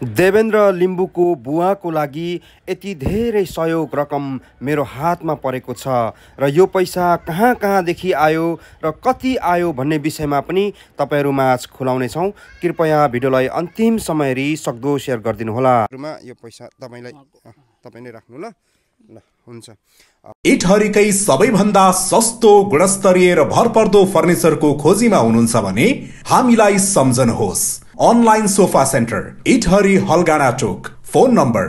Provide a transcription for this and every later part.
देवेन्द्र लिम्बूको बुवाको लागि यति धेरै सहयोग रकम मेरो हातमा परेको छ र यो पैसा कहाँ कहाँदेखि आयो र कति आयो भन्ने विषयमा पनि तपाईहरुमाझ खुलाउनेछौँ। कृपया भिडियोलाई अन्तिमसम्म हेरी सक्दो शेयर गरिदिनुहोला। यो पैसा तपाईले राख्नु ल हुन्छ। इटहरीकै सबैभन्दा सस्तो गुणस्तरीय र भरपर्दो फर्निचरको खोजीमा हुनुहुन्छ भने हामीलाई सम्झनुहोस्। Online sofa centre, Itahari Halgada chowk. Phone number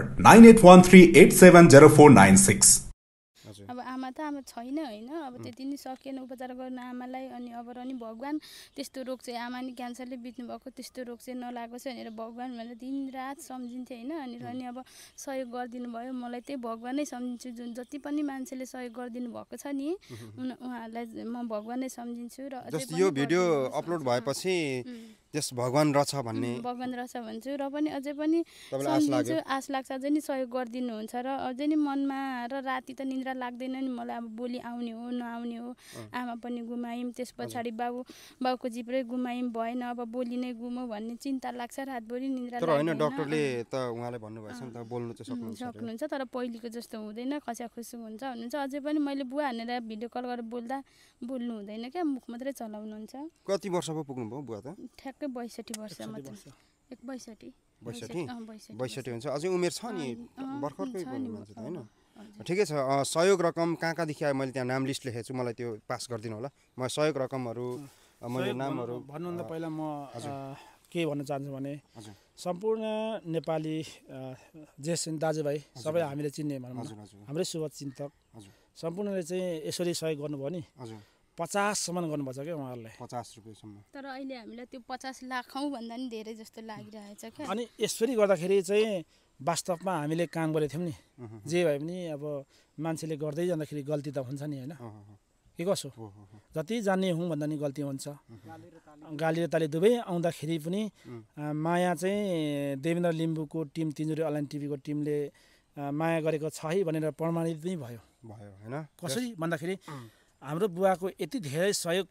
9813870496। अब आमा त आमा छैन हैन, अब त्यति नै सकेन उपचार गर्न आमालाई। अनि अब रनी भगवान त्यस्तो रोग चाहिँ आमा नि क्यान्सरले बित्नु भएको, त्यस्तो रोग चाहिँ नलागोस् भनेर भगवान भनेर दिनरात सम्झिन्थे हैन। अनि रनी अब सहयोग गरिदिनु भयो, मलाई त्यही भगवानै सम्झिन्छु। जुन जति पनि मान्छेले सहयोग गरिदिनु भएको छ नि उहाँहरूलाई म भगवानै सम्झिन्छु। र जस्तो यो भिडियो अपलोड भएपछि त्यस भगवान रहेछ भन्ने भगवान रहेछ भन्छु र पनि अझै पनि सम्झिन्छु। आश लाग्छ अझै नि सहयोग गरिदिनुहुन्छ र अझै नि मनमा र राति त निन्द्रा लाग्दैन नि मलाई। अब बोली आउने हो नआउने हो, आमा पनि गुमायौँ, त्यस पछाडि बाउको जिब्रै गुमायौँ, भएन अब बोली नै गुमौँ भन्ने चिन्ता लाग्छ। रातभरि निन्द्रा लाग्दैन। तर हैन, डाक्टरले त उहाँले भन्नुभएछ नि त बोल्नु चाहिँ सक्नुहुन्छ, तर पहिलेको जस्तो हुँदैन, खस्याखुसु हुन्छ भन्नुहुन्छ। अझै पनि मैले बुवा भनेर भिडियो कल गरेर बोल्दा बोल्नु हुँदैन क्या, मुख मात्रै चलाउनुहुन्छ। कति वर्ष पो पुग्नु भयो बुवा त? ठ्याक्कै 62 वर्ष मात्र। 62 हुन्छ। अझै उमेर छ नि, भर्खरकै मान्छे त हैन। ठिकै छ। सहयोग रकम कहाँ कहाँदेखि आयो मैले त्यहाँ नाम लिस्ट लेखेको छु, मलाई त्यो पास गरिदिनु होला। म सहयोग रकमहरू मैले नामहरू भन्नुभन्दा पहिला म के भन्न चाहन्छु भने सम्पूर्ण नेपाली जे दाजुभाइ सबै हामीले चिन्ने भनौँ न, हाम्रै शुभचिन्तक सम्पूर्णले चाहिँ यसरी सहयोग गर्नुभयो नि। 50 सम्म गर्नुपर्छ क्या उहाँहरूले, 50 रुपैयाँसम्म। तर अहिले हामीलाई त्यो 50 लाखौँ भन्दा नि धेरै जस्तो लागिरहेछ क्या। अनि यसरी गर्दाखेरि चाहिँ वास्तवमा हामीले काम गरेको थियौँ नि। जे भए पनि अब मान्छेले गर्दै जाँदाखेरि गल्ती त हुन्छ नि हैन, के कसो। जति जान्ने हुँ भन्दा नि गल्ती हुन्छ। गाली र ताली दुवै आउँदाखेरि पनि माया चाहिँ देवेन्द्र लिम्बूको टिम, तिनजुरे अनलाइन टिभीको टिमले माया गरेको छ है भनेर प्रमाणित नै भयो हैन। कसरी भन्दाखेरि हाम्रो बुवाको यति धेरै सहयोग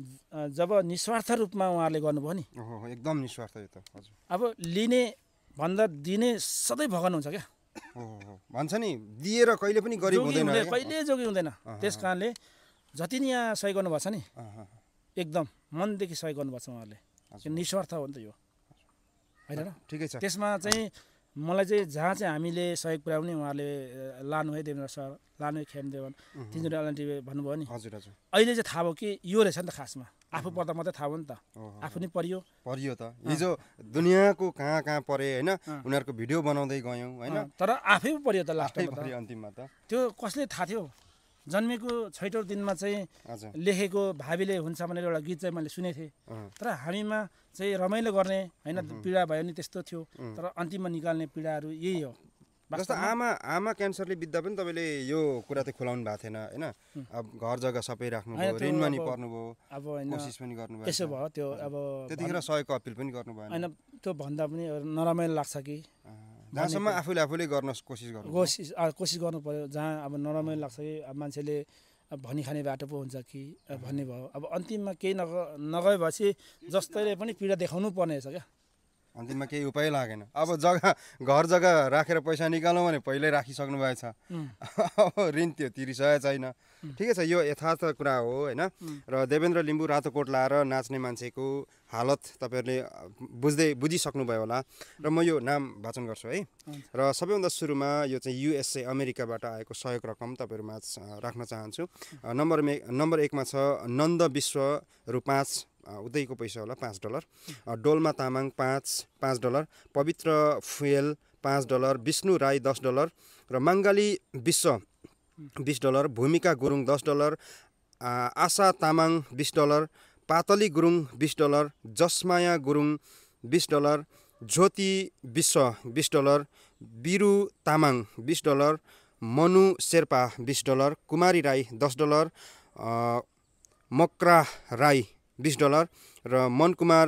जब निस्वार्थ रूपमा उहाँहरूले गर्नुभयो नि, एकदम निस्वार्थ। यो त हजुर, अब लिने भन्दा दिने सधैँ भगवान हुन्छ क्या भन्छ नि, दिएर कहिले पनि गरिब हुँदैन, कहिले जोगी हुँदैन। त्यस कारणले जति नि यहाँ सहयोग गर्नुपर्छ नि, एकदम मनदेखि सहयोग गर्नुपर्छ उहाँहरूले। निस्वार्थ हो नि त यो, होइन र? ठिकै छ। त्यसमा चाहिँ मलाई चाहिँ जहाँ चाहिँ हामीले सहयोग पुर्याउने उहाँहरूले लानु है, देवेन्द्र सर लानु है, खेमदेवन, तिनजना अनलाइन टिभी भन्नुभयो नि। हजुर हजुर। अहिले चाहिँ थाहा भयो कि यो रहेछ नि त, खासमा आफू पर्दा मात्रै थाहा भयो नि त, आफू नि परियो त। हिजो दुनियाँको कहाँ कहाँ परे हैन, उनीहरूको भिडियो बनाउँदै गयौँ हैन, तर आफै परियो त लास्टमा पऱ्यो अन्तिममा त। त्यो कसले थाहा थियो? जन्मेको 6औं दिनमा चाहिँ लेखेको भावीले हुन्छ भनेर एउटा गीत चाहिँ मैले सुनेको थिएँ। तर हामीमा चाहिँ रमाइलो गर्ने होइन, पीडा भयो नि त्यस्तो थियो, तर अन्तिममा निकाल्ने पीडाहरू यही हो। जस्तो आमा क्यान्सरले बित्दा पनि तपाईँले यो कुरा त खुलाउनु भएको थिएन हैन। अब घर जग्गा सबै राख्नुभयो, ऋणमा नि पर्नुभयो, अब होइन कोसिस पनि गर्नुभयो, यसो भयो त्यो। अब त्यतिखेर सहयोगको अपिल पनि गर्नु भएन होइन, त्यो भन्दा पनि नरमाइलो लाग्छ कि जहाँसम्म आफूले गर्न कोसिस गर्नु पर्यो। जहाँ अब नरमाइलो लाग्छ कि अब मान्छेले भनी खाने बाटो पो हुन्छ कि भन्ने भयो। अब अन्तिममा केही नगएपछि जस्तैले पनि पीडा देखाउनु पर्ने रहेछ क्या। अन्तिममा केही उपाय लागेन। अब घर जग्गा राखेर पैसा निकालौँ भने पहिल्यै राखिसक्नु भएछ, अब ऋण त्यो तिरिसकेको छैन। ठिकै छ, यो यथार्थ कुरा हो हैन। र देवेन्द्र लिम्बू रातो कोट लाएर नाच्ने मान्छेको हालत तपाईँहरूले बुझिसक्नुभयो होला। र म यो नाम वाचन गर्छु है। र सबैभन्दा सुरुमा यो चाहिँ USA अमेरिकाबाट आएको सहयोग रकम तपाईँहरूमा राख्न चाहन्छु। नम्बर 1 मा छ नन्द विश्व रु 5, उदयको पैसा होला $5, डोल्मा तामाङ $5, पवित्र फुएल $5, विष्णु राई $10 र मङ्गाली विश्व $20, भूमिका गुरुङ $10, आशा तामाङ $20, पातली गुरुङ $20, जसमाया गुरुङ $20, ज्योति विश्व $20, बिरु तामाङ $20, मनु शेर्पा $20, कुमारी राई $10, मकरा राई $20 र मनकुमार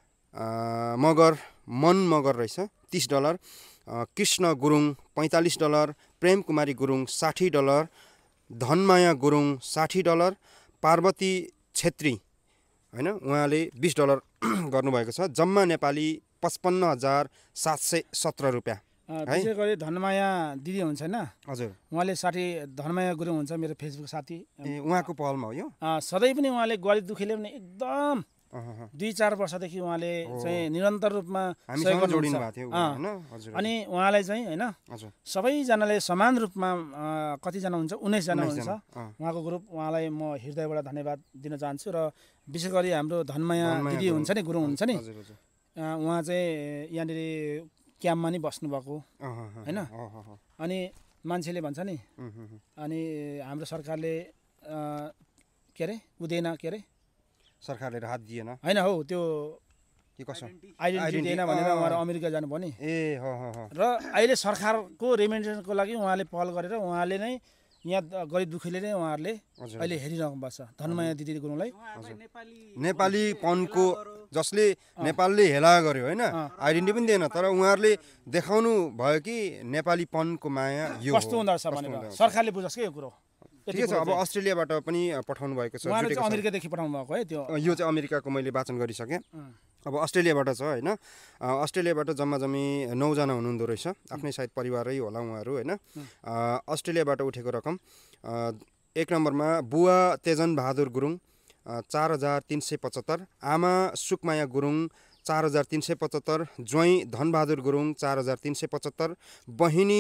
मगर रहेछ $30, कृष्ण गुरुङ $45, प्रेम कुमारी गुरुङ $60, धनमाया गुरुङ $60, पार्वती छेत्री हैन उहाँले $20 गर्नुभएको छ। जम्मा नेपाली 55,717 रुपियाँ। विशेष गरी धनमाया दिदी हुन्छ होइन, हजुर उहाँले धनमाया गुरुङ हुन्छ मेरो फेसबुक साथी। उहाँको पहलमा हो यो। सधैँ पनि उहाँले ग्वाली दुखीले पनि एकदम 2-4 वर्षदेखि उहाँले चाहिँ निरन्तर रूपमा हामीसँग जोडिनु भएको थियो हैन। हजुर अनि उहाँलाई चाहिँ होइन हजुर सबैजनाले समान रूपमा कतिजना हुन्छ 19 जना 19 हुन्छ जना, उहाँको ग्रुप। उहाँलाई म हृदयबाट धन्यवाद दिन चाहन्छु। र विशेष गरी हाम्रो धनमाया दिदी हुन्छ नि, गुरुङ हुन्छ नि, हजुर हजुर उहाँ चाहिँ यहाँनिर क्याम्पमा नि बस्नुभएको होइन। अनि मान्छेले भन्छ नि, अनि हाम्रो सरकारले के अरे उदेन के अरे सरकारले राहत दिएन होइन हौ, त्यो के कसो आइडेन्टिटी दिएन भनेर उहाँहरू अमेरिका जानुभयो नि। ए र अहिले सरकारको रेमिटेन्सको लागि उहाँले पहल गरेर उहाँले नै यहाँ गरिब दुखीले नै उहाँहरूले अहिले हेरिरहनु भएको छ धनमाया दिदी गुरुङलाई। नेपालीपनको जसले नेपालले हेला गर्यो होइन, आइडेन्टिटी पनि दिएन, तर उहाँहरूले देखाउनु भयो कि नेपालीपनको माया यो कस्तो हुँदो रहेछ भनेर सरकारले बुझोस् कि यो कुरो। ठिकै छ। अब अस्ट्रेलियाबाट पनि पठाउनु भएको छ, उहाँले चाहिँ अमेरिकादेखि पठाउनु भएको है त्यो। यो चाहिँ अमेरिकाको मैले वाचन गरिसकेँ। अब अस्ट्रेलियाबाट छ होइन, अस्ट्रेलियाबाट जम्मा जम्मी 9 जना हुनुहुँदो रहेछ, आफ्नै सायद परिवारै होला उहाँहरू होइन। अस्ट्रेलियाबाट उठेको रकम 1 नम्बरमा बुवा तेजन बहादुर गुरुङ 4,375, आमा सुकमाया गुरुङ 4,375, ज्वाइँ धनबहादुर गुरुङ 4,375, बहिनी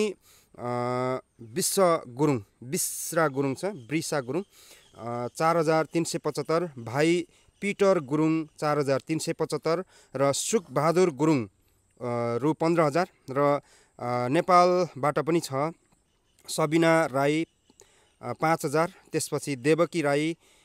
बिस्रा गुरुङ छ, ब्रिसा गुरुङ 4,375, भाइ पिटर गुरुङ 4,375 र सुकबहादुर गुरुङ रु 15,000 र नेपालबाट पनि छ सबिना राई 5,000, त्यसपछि देवकी राई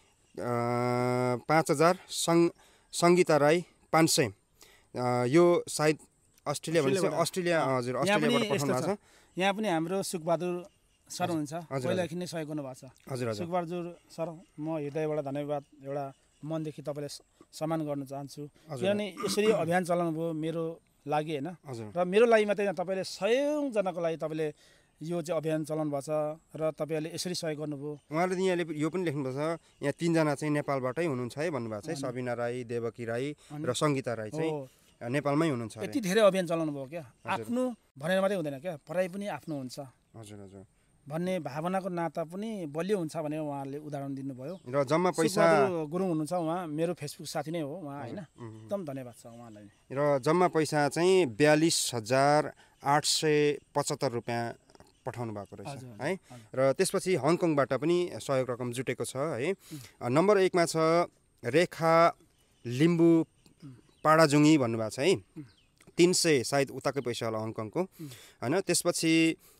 5,000, सङ्गीता राई 500। यो सायद अस्ट्रेलिया हजुर अस्ट्रेलियाबाट पठाउनु भएको छ। यहाँ पनि हाम्रो सुकबहादुर सर हुनुहुन्छ, पहिलादेखि नै सहयोग गर्नुभएको छ। हजुर हजुर सुकबहादुर सर म हृदयबाट धन्यवाद, एउटा मनदेखि तपाईँले सम्मान गर्न चाहन्छु। किनभने यसरी अभियान चलाउनु भयो मेरो लागि होइन, र मेरो लागि मात्रै तपाईँले 100 जनाको लागि तपाईँले यो चाहिँ अभियान चलाउनु भएको छ र तपाईँहरूले यसरी सहयोग गर्नुभयो। उहाँले यहाँले यो पनि लेख्नुभएको छ, यहाँ 3 जना चाहिँ नेपालबाटै हुनुहुन्छ है भन्नुभएको छ, सबिना राई, देवकी राई र सङ्गीता राई चाहिँ नेपालमै हुनुहुन्छ। यति धेरै अभियान चलाउनु भयो क्या, आफ्नो भनेर मात्रै हुँदैन क्या, पढाइ पनि आफ्नो हुन्छ हजुर हजुर भन्ने भावनाको नाता पनि बलियो हुन्छ भनेर उहाँहरूले उदाहरण दिनुभयो। र जम्मा पैसा गुरुङ हुनुहुन्छ, उहाँ मेरो फेसबुक साथी नै हो उहाँ होइन, एकदम धन्यवाद छ उहाँलाई। र जम्मा पैसा चाहिँ 42,875 रुपियाँ पठाउनु भएको रहेछ है। र त्यसपछि हङकङबाट पनि सहयोग रकम जुटेको छ है। नम्बर 1 मा छ रेखा लिम्बू पाडाजुङी भन्नुभएको छ है, 300 सायद उताकै पैसा होला हङकङको होइन। त्यसपछि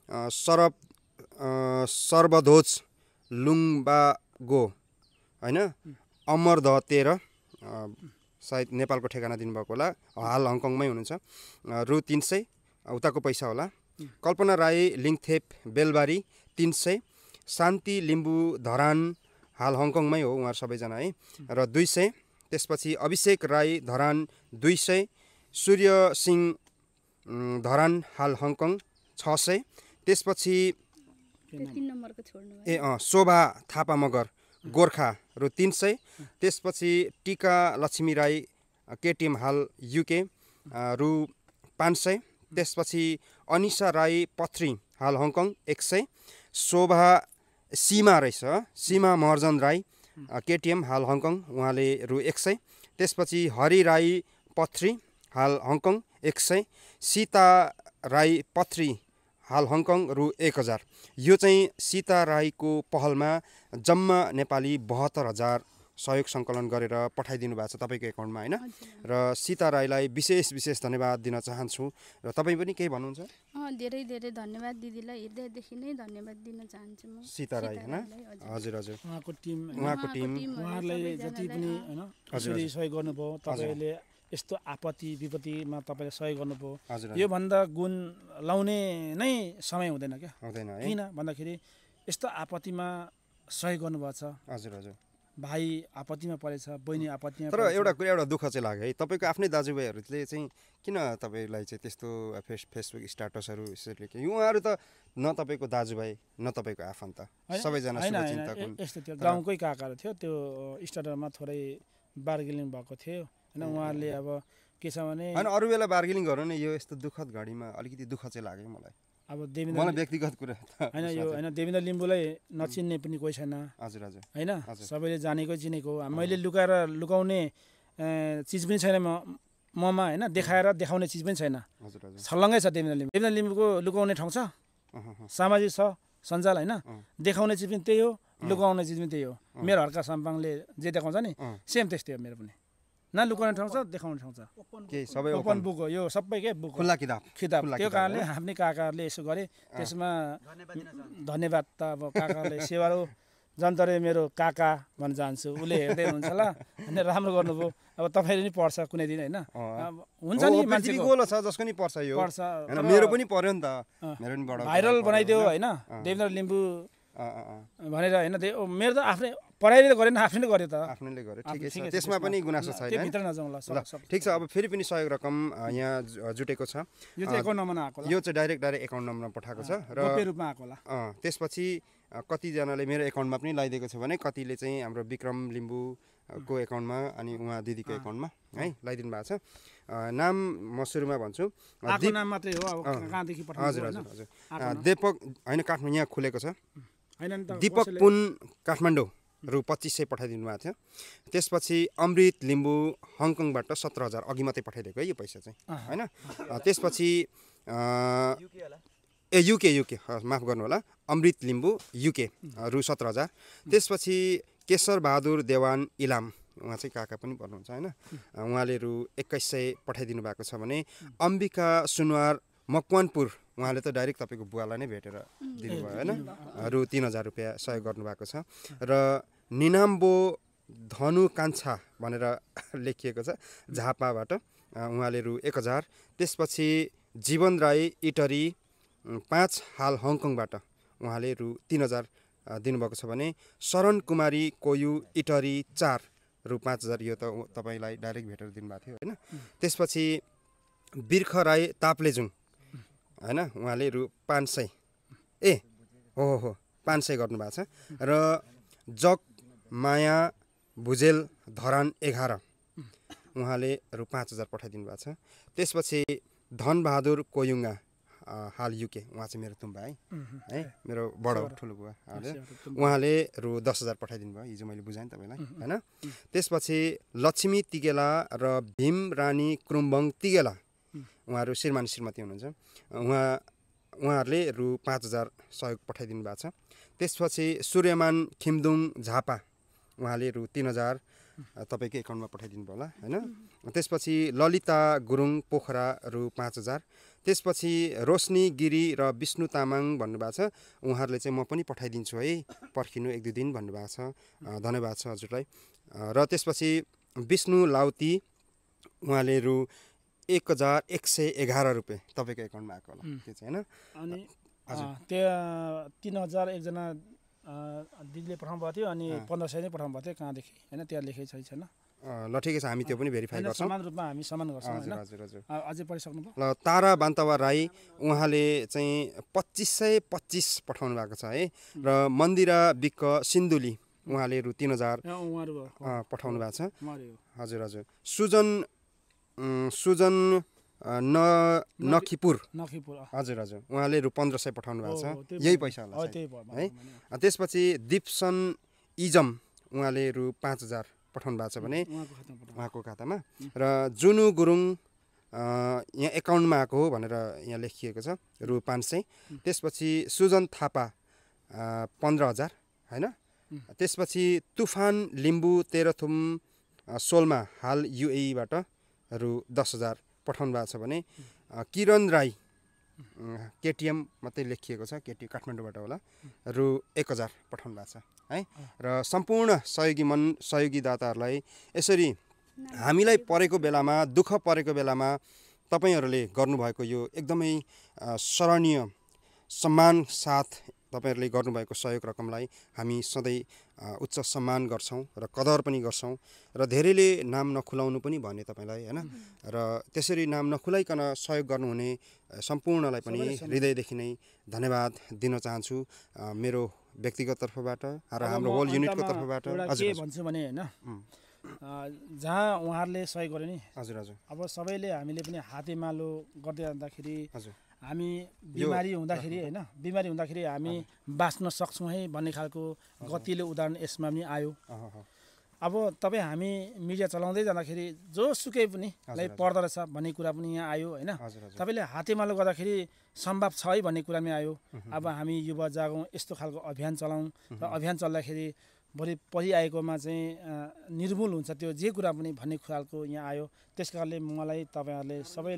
सर्वध्वज लुङबागो होइन, अमरदह 13 सायद नेपालको ठेगाना दिनुभएको होला, हाल हङकङमै हुनुहुन्छ, रु 300 उताको पैसा होला। कल्पना राई लिङथेप बेलबारी 300, शान्ति लिम्बू धरान हाल हङकङमै हो उहाँहरू सबैजना है, र 200। त्यसपछि अभिषेक राई धरान 200, सूर्य सिंह धरान हाल हङकङ 600। त्यसपछि शोभा थापा मगर गोर्खा रु 300। त्यसपछि टिका लक्ष्मी राई केटिएम हाल युके रु 500। त्यसपछि अनिसा राई पथ्री हाल हङकङ 100, शोभा सीमा रहेछ सीमा महर्जन राई केटिएम हाल हङकङ उहाँले रु 100। त्यसपछि हरि राई पथ्री हाल हङकङ 100, सीता राई पथ्री हाल हङकङ रु 1000। यो चाहिँ सीता राईको पहलमा जम्मा नेपाली 72,000 सहयोग सङ्कलन गरेर पठाइदिनु भएको छ तपाईँको एकाउन्टमा होइन। र सीता राईलाई विशेष धन्यवाद दिन चाहन्छु। र तपाईँ पनि केही भन्नुहुन्छ? धेरै धेरै धन्यवाद दिदीलाई, हृदयदेखि नै धन्यवाद दिन चाहन्छु म सीता राई होइन। हजुर हजुर उहाँको टिम उहाँहरूलाई जति पनि होइन यसरी सहयोग गर्नुभयो, तपाईँले यस्तो आपत्ति विपत्तिमा तपाईँले सहयोग गर्नुभयो। योभन्दा गुण लाउने नै समय हुँदैन क्या, हुँदैन है। किन भन्दाखेरि यस्तो आपत्तिमा सहयोग गर्नुभएको छ। हजुर हजुर भाइ आपत्तिमा परेछ, बहिनी आपत्तिमा तर एउटा दुःख चाहिँ लाग्यो है, तपाईँको आफ्नै दाजुभाइहरूले चाहिँ किन तपाईँलाई चाहिँ त्यस्तो फेसबुक स्ट्याटसहरू यसरी लेख्यो? उहाँहरू त न तपाईँको दाजुभाइ न तपाईँको आफन्त, सबैजना शुभचिन्तक हुन्। यस्तो थियो, गाउँकै काकाहरू थियो, त्यो स्टार्टरमा थोरै बार्गेनिङ भएको थियो होइन। उहाँहरूले अब के छ भने होइन अरू बेला बार्गेनिङ गर्नु नि यो यस्तो दुःखद घडीमा अलिकति दुःख चाहिँ लाग्यो मलाई अब देवेन्द्र मलाई व्यक्तिगत कुरा होइन यो होइन देवेन्द्र लिम्बूलाई नचिन्ने पनि कोही छैन हजुर हजुर होइन सबैले जानेको चिनेको मैले लुकाउने चिज पनि छैन ममा होइन देखाएर देखाउने चिज पनि छैन हजुर हजुर छल्लङ्गै छ देवेन्द्र लिम्बूको लुकाउने ठाउँ छ सामाजिक छ सञ्जाल होइन देखाउने चिज पनि त्यही हो लुकाउने चिज पनि त्यही हो मेरो हर्का साम्पाङले जे देखाउँछ नि सेम त्यस्तै हो मेरो पनि न लुकाउने ठाउँ छ देखाउने ठाउँ छ के सबै ओपन बुक हो यो सबै के बुक खुल्ला किताब त्यो कारणले आफ्नै काकाहरूले यसो गरे त्यसमा धन्यवाद त अब काकाले सेवारो जन्तरे मेरो काका भन्न चाहन्छु उसले हेर्दै हुनुहुन्छ होला अनि राम्रो गर्नुभयो अब तपाईँले नि पढ्छ कुनै दिन होइन हुन्छ नि मान्छेको गोलो छ जसको नि पर्छ यो पर्छ हैन मेरो पनि पर्यो नि त मेरो पनि बडा भाइरल बनाइदियो होइन देवेन्द्र लिम्बू भनेर होइन मेरो त आफ्नै पढाइले गरेन आफ्नैले गर्यो त आफ्नैले गर्यो ठिकै छ त्यसमा पनि गुनासो छैन त्यो भित्र नजाउँला ल ठिक छ अब फेरि पनि सहयोग रकम यहाँ जुटेको छ यो चाहिँ एकाउन्ट नम्बरमा आएको यो चाहिँ डाइरेक्ट एकाउन्ट नम्बरमा पठाएको छ र गोप्य रूपमा आएको होला त्यसपछि कतिजनाले मेरो एकाउन्टमा पनि लगाइदिएको छ भने कतिले चाहिँ हाम्रो विक्रम लिम्बूको एकाउन्टमा अनि उहाँ दिदीको एकाउन्टमा है लगाइदिनु भएको छ नाम म सुरुमा भन्छु नाम मात्रै हो अब कहाँदेखि पठाउनु हजुर हजुर हजुर दीपक होइन काठमाडौँ यहाँ खुलेको छ हैन नि त दीपक पुन काठमाडौँ रु 2500 पठाइदिनु भएको थियो त्यसपछि अमृत लिम्बू हङकङबाट 17,000 अघि मात्रै पठाइदिएको है यो पैसा चाहिँ होइन त्यसपछि युके माफ गर्नु होला अमृत लिम्बू युके रु 17,000 त्यसपछि केशर बहादुर देवान इलाम उहाँ चाहिँ काका पनि पर्नुहुन्छ होइन उहाँले रु 2100 पठाइदिनु भएको छ भने अम्बिका सुनवार मकवानपुर उहाँले त डाइरेक्ट तपाईँको बुवालाई नै भेटेर दिनुभयो होइन रु 3,000 रुपियाँ सहयोग गर्नुभएको छ र निनाम्बो धनु कान्छा भनेर लेखिएको छ झापाबाट उहाँले रु 1,000 त्यसपछि जीवन राई इटरी 5 हाल हङकङबाट उहाँले रु 3,000 दिनुभएको छ भने शरण कुमारी कोयु इटरी 4 रु 5,000 यो त तपाईँलाई डाइरेक्ट भेटेर दिनुभएको थियो होइन त्यसपछि बिर्ख राई ताप्लेजुङ होइन उहाँले रु 500 हो 500 गर्नुभएको छ र जग माया भुजेल धरान 11 उहाँले रु 5,000 पठाइदिनु भएको छ त्यसपछि धनबहादुर कोयुङ्गा हाल युके उहाँ चाहिँ मेरो तुम्बा है मेरो बडो ठुलो बुवा उहाँले रु 10,000 पठाइदिनु भयो हिजो मैले बुझाएँ तपाईँलाई होइन त्यसपछि लक्ष्मी तिगेला र भीम रानी क्रुम्बङ तिगेला उहाँहरू श्रीमान श्रीमती हुनुहुन्छ उहाँहरूले रु 5,000 सहयोग पठाइदिनु भएको छ त्यसपछि सूर्यमान खिमदुङ झापा उहाँले रु 3,000 तपाईँको एकाउन्टमा पठाइदिनु भयो होला होइन त्यसपछि ललिता गुरुङ पोखरा रु 5,000 त्यसपछि रोशनी गिरी र विष्णु तामाङ भन्नुभएको छ उहाँहरूले चाहिँ म पनि पठाइदिन्छु है पर्खिनु 1-2 दिन भन्नुभएको छ धन्यवाद छ हजुरलाई र त्यसपछि विष्णु लाउती उहाँले रु 1,111 रुपियाँ तपाईँको एकाउन्टमा आएको होला त्यो चाहिँ होइन अनि त्यो 3,000 एकजना दिदीले पठाउनु भएको थियो अनि 1,500 नै पठाउनु भएको थियो कहाँदेखि होइन त्यहाँ लेखेको छैन ल ठिकै छ हामी त्यो पनि भेरिफाई गर्छौँ समान रूपमा हामी समान गर्छौँ हजुर हजुर हजुर अझै पढिसक्नु भयो ल तारा बान्तवा राई उहाँले चाहिँ 2,525 पठाउनु भएको छ है र मन्दिरा विक्क सिन्धुली उहाँले रु 3,000 पठाउनु भएको छ हजुर हजुर सुजन नखिपुर हजुर हजुर उहाँले रु 1,500 पठाउनु भएको छ यही पैसा होला है त्यसपछि दिप्सन इजम उहाँले रु 5,000 पठाउनु भएको छ भने उहाँको खातामा र जुनु गुरुङ यहाँ एकाउन्टमा आएको हो भनेर यहाँ लेखिएको छ रु 500 त्यसपछि सुजन थापा 15,000 होइन त्यसपछि तुफान लिम्बू तेह्रथुम सोलमा हाल युएईबाट रु 10,000 पठाउनु भएको छ भने किरण राई केटिएम मात्रै लेखिएको छ काठमाडौँबाट होला रु 1,000 पठाउनु भएको छ है र सम्पूर्ण सहयोगी दाताहरूलाई यसरी हामीलाई परेको बेलामा दुःख परेको बेलामा तपाईँहरूले गर्नुभएको यो एकदमै सराहनीय सम्मान साथ तपाईँहरूले गर्नुभएको सहयोग रकमलाई हामी सधैँ उच्च सम्मान गर्छौँ र कदर पनि गर्छौँ र धेरैले नाम नखुलाउनु पनि भने तपाईँलाई होइन र त्यसरी नाम नखुलाइकन सहयोग गर्नुहुने सम्पूर्णलाई पनि हृदयदेखि नै धन्यवाद दिन चाहन्छु मेरो व्यक्तिगत तर्फबाट र हाम्रो होल युनिटको तर्फबाट के भन्छु भने होइन जहाँ उहाँहरूले सहयोग गर्यो नि हजुर हजुर अब सबैले हामीले पनि हातेमालो गर्दै जाँदाखेरि हजुर हामी बिमारी हुँदाखेरि होइन बिमारी हुँदाखेरि हामी बाँच्न सक्छौँ है भन्ने खालको गतिलो उदाहरण यसमा पनि आयो। अब तपाईँ हामी मिडिया चलाउँदै जाँदाखेरि जोसुकै पनि लाई पर्दो रहेछ भन्ने कुरा पनि यहाँ आयो होइन। तपाईँले हातेमालो गर्दाखेरि सम्भव छ है भन्ने कुरा पनि आयो। अब हामी युवा जागौँ यस्तो खालको अभियान चलाउँ र अभियान चल्दाखेरि भोलि परिआएकोमा चाहिँ निर्मूल हुन्छ त्यो जे कुरा पनि भन्ने खालको यहाँ आयो। त्यस कारणले मलाई तपाईँहरूले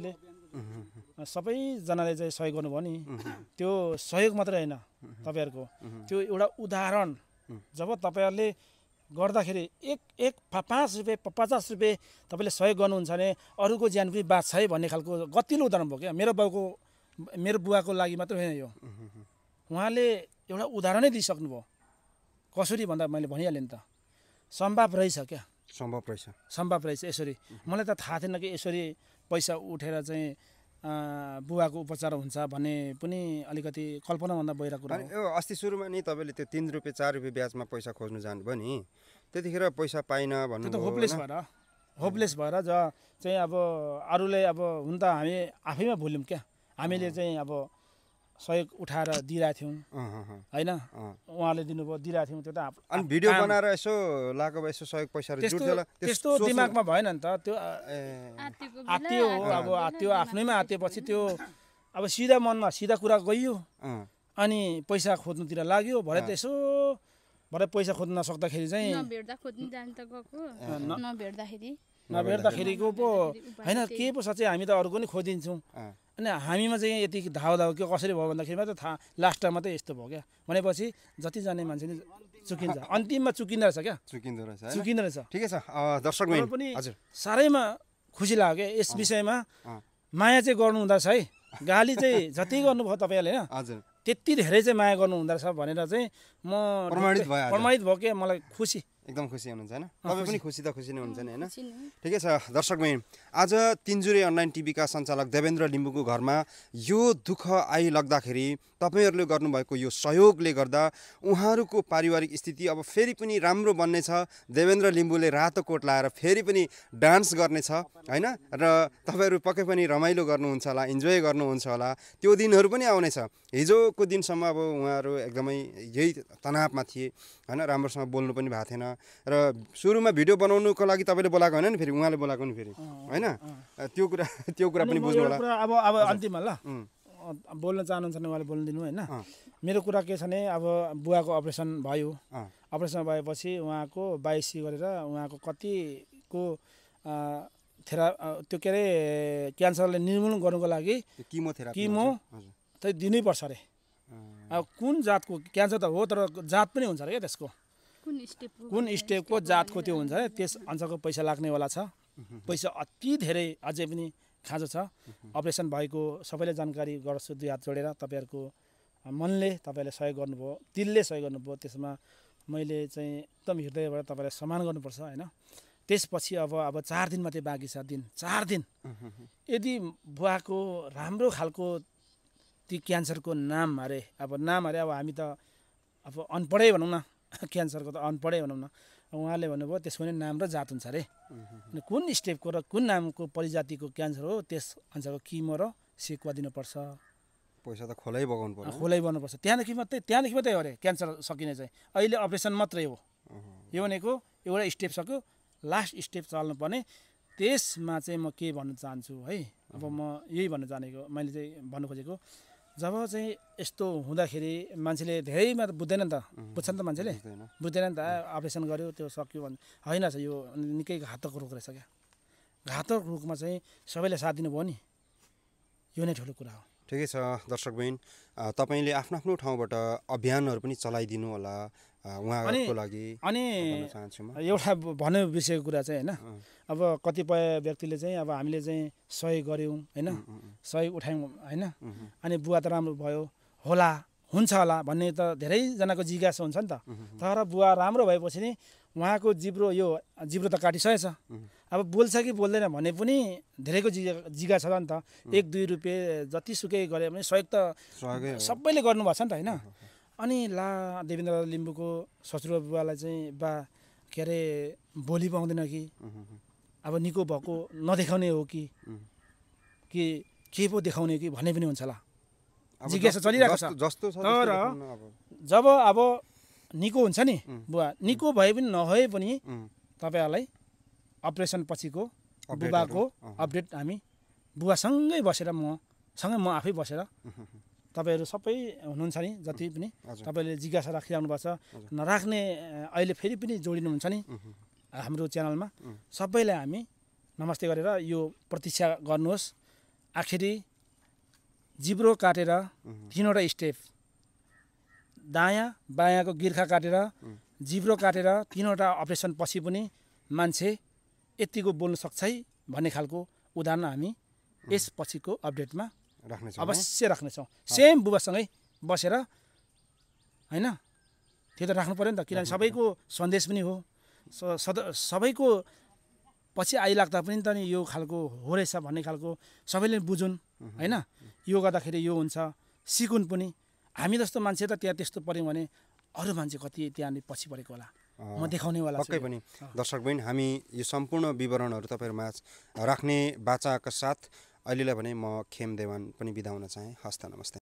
सबैजनाले चाहिँ सहयोग गर्नुभयो नि त्यो सहयोग मात्रै होइन तपाईँहरूको त्यो एउटा उदाहरण जब तपाईँहरूले गर्दाखेरि एक 5 रुपियाँ 50 रुपियाँ तपाईँले सहयोग गर्नुहुन्छ भने अरूको ज्यान पनि बाँच्छ है भन्ने खालको गतिलो उदाहरण भयो क्या। मेरो बुवाको लागि मात्रै होइन यो उहाँले एउटा उदाहरणै दिइसक्नुभयो। कसरी भन्दा मैले भनिहालेँ नि त सम्भव रहेछ क्या सम्भव रहेछ यसरी। मलाई त थाहा थिएन कि यसरी पैसा उठेर चाहिँ बुवाको उपचार हुन्छ भन्ने पनि अलिकति कल्पनाभन्दा बाहिर कुरा हो। अस्ति सुरुमा नि तपाईँले त्यो 3 रुपियाँ 4 रुपियाँ ब्याजमा पैसा खोज्नु जानुभयो नि त्यतिखेर पैसा पाइन भन्नु त्यो त होपलेस भएर चाहिँ अब अरूले अब हुन त हामी आफैमा भुल्यौँ क्या। हामीले चाहिँ अब सहयोग उठाएर दिइरहेको थियौँ होइन उहाँले दिनुभयो दिइरहेको थियौँ। त्यो त अनि भिडियो बनाएर यसो लाको यसो सहयोग पैसाहरू जुट्थ्यो त्यस्तो दिमागमा भएन नि त। त्यो आत्तियो अब त्यो आफ्नैमा आत्तिएपछि त्यो अब सिधा मनमा सिधा कुरा गइयो अनि पैसा खोज्नुतिर लाग्यो। भरे त यसो भरे पैसा खोज्न नसक्दाखेरि चाहिँ नभेट्दाखेरिको पो होइन के पो साँच्चै हामी त अरूको नि खोजिदिन्छौँ अनि हामीमा चाहिँ यति धाउ के कसरी भयो भन्दाखेरि मात्रै थाहा लास्ट मात्रै यस्तो भयो क्या। भनेपछि जति जाने मान्छे नि चुकिन्छ अन्तिममा चुकिँदो रहेछ क्या चुकिँदो रहेछ। ठिकै छ दर्शक पनि साह्रैमा खुसी लाग्यो क्या यस विषयमा माया चाहिँ गर्नु हुँदो रहेछ है। गाली चाहिँ जति गर्नुभयो तपाईँहरूले होइन त्यति धेरै चाहिँ माया गर्नु हुँदो रहेछ भनेर चाहिँ म प्रमाणित भयो क्या। मलाई खुसी एकदम खुसी हुनुहुन्छ होइन तपाईँ पनि खुसी नै हुनुहुन्छ नि होइन। ठिकै छ दर्शकबिन आज तिनजुरे अनलाइन टिभीका सञ्चालक देवेन्द्र लिम्बूको घरमा यो दुःख आइलाग्दाखेरि तपाईँहरूले गर्नुभएको यो सहयोगले गर्दा उहाँहरूको पारिवारिक स्थिति अब फेरि पनि राम्रो बन्नेछ। देवेन्द्र लिम्बूले रातो कोट लाएर फेरि पनि डान्स गर्नेछ होइन र तपाईँहरू पक्कै पनि रमाइलो गर्नुहुन्छ होला इन्जोय गर्नुहुन्छ होला। त्यो दिनहरू पनि आउनेछ। हिजोको दिनसम्म अब उहाँहरू एकदमै यही तनावमा थिए होइन राम्रोसँग बोल्नु पनि भएको थिएन र सुरुमा भिडियो बनाउनुको लागि तपाईँले बोलाएको होइन नि फेरि उहाँले बोलाएको नि फेरि होइन त्यो कुरा पनि बुझ्नु होला। अब अन्तिममा ल बोल्न चाहनुहुन्छ भने उहाँले बोल्नु दिनु होइन। मेरो कुरा के छ भने अब बुवाको अपरेसन भयो। अपरेसन भएपछि उहाँको बायोप्सी गरेर उहाँको कतिको त्यो के अरे क्यान्सरले निर्मूलन गर्नुको लागि किमो त दिनैपर्छ अरे। अब कुन जातको क्यान्सर त हो तर जात पनि हुन्छ अरे क्या त्यसको कुन स्टेपको जातको त्यो हुन्छ अरे त्यस अनुसारको पैसा लाग्नेवाला छ। पैसा अति धेरै अझै पनि खाँचो छ। अपरेसन भएको सबैले जानकारी गर्छु 2 हात जोडेर तपाईँहरूको मनले तपाईँले सहयोग गर्नुभयो दिलले सहयोग गर्नुभयो त्यसमा मैले चाहिँ एकदम हृदयबाट तपाईँलाई सम्मान गर्नुपर्छ होइन। त्यसपछि अब 4 दिन मात्रै बाँकी छ 4 दिन यदि बुवाको राम्रो खालको ती क्यान्सरको नाम अरे अब हामी त अब अनपढै भनौँ न क्यान्सरको त अनपढै भनौँ न। उहाँले भन्नुभयो त्यसको नि नाम र जात हुन्छ अरे अनि कुन स्टेपको र कुन नामको परिजातिको क्यान्सर हो त्यस अनुसारको किमो र सेकुवा दिनुपर्छ। पैसा त खोलै बगाउनुपर्छ त्यहाँदेखि मात्रै हो अरे क्यान्सर सकिने चाहिँ। अहिले अपरेसन मात्रै हो यो भनेको एउटा स्टेप सक्यो लास्ट स्टेप चल्नुपर्ने। त्यसमा चाहिँ म के भन्न चाहन्छु है अब म यही भन्न चाहेको मैले चाहिँ भन्नु खोजेको जब चाहिँ यस्तो हुँदाखेरि मान्छेले धेरैमा त बुझ्दैन नि त बुझ्छ नि त मान्छेले बुझ्दैन नि त अपरेसन गर्यो त्यो सक्यो भने होइन छ यो निकै घातक रोग रहेछ क्या। घातक रोगमा चाहिँ सबैले साथ दिनुभयो नि यो नै ठुलो कुरा हो। ठिकै छ दर्शकबिन तपाईँले आफ्नो ठाउँबाट अभियानहरू पनि चलाइदिनु होला उहाँहरूको लागि अनि एउटा भन्ने विषयको कुरा चाहिँ होइन अब कतिपय व्यक्तिले चाहिँ अब हामीले चाहिँ सहयोग गऱ्यौँ होइन सहयोग उठायौँ होइन अनि बुवा त राम्रो भयो हुन्छ होला भन्ने त धेरैजनाको जिज्ञासा हुन्छ नि त। तर बुवा राम्रो भएपछि नि उहाँको जिब्रो त काटिसकेछ। अब बोल्छ कि बोल्दैन भने पनि धेरैको जिज्ञासा छ नि त। 1-2 रुपियाँ जतिसुकै गरे भने सहयोग त सबैले गर्नुभएको छ नि त होइन। अनि देवेन्द्र लिम्बूको ससुरा बुवालाई चाहिँ के अरे बोली पाउँदैन कि अब निको भएको नदेखाउने हो कि के पो देखाउने कि भन्ने पनि हुन्छ होला जिज्ञासा चलिरहेको छ जस्तो छ तर जब अब निको हुन्छ नि बुवा निको भए पनि नभए पनि तपाईँहरूलाई अपरेसन पछिको बुबाको अपडेट हामी बुवासँगै बसेर सँगै म आफै बसेर तपाईँहरू सबै हुनुहुन्छ नि जति पनि तपाईँले जिज्ञासा राखिराख्नु भएको छ नराख्ने अहिले फेरि पनि जोडिनुहुन्छ नि हाम्रो च्यानलमा सबैलाई हामी नमस्ते गरेर यो प्रतीक्षा गर्नुहोस् आखिरी जिब्रो काटेर 3वटा स्टेप दायाँ बायाँको गिर्खा काटेर जिब्रो काटेर 3वटा अपरेसन पछि पनि मान्छे यतिको बोल्न सक्छ है भन्ने खालको उदाहरण हामी यस पछिको अपडेटमा अवश्य राख्नेछौँ सेम बुबासँगै बसेर होइन त्यो त राख्नु पऱ्यो नि त किनभने सबैको सन्देश पनि हो सबैको पछि आइलाग्दा पनि त नि यो खालको हो रहेछ भन्ने खालको सबैले बुझुन् होइन यो गर्दाखेरि यो हुन्छ सिकुन् पनि हामी जस्तो मान्छे त त्यहाँ त्यस्तो पऱ्यौँ भने अरू मान्छे कति त्यहाँनिर पछि परेको होला म देखाउनेवाला पक्कै पनि दर्शक बहिनी हामी यो सम्पूर्ण विवरणहरू तपाईँहरूमा राख्ने बाचाका साथ अहिलेलाई भने म खेम देवान पनि बिदा हुन चाहेँ हस्त नमस्ते।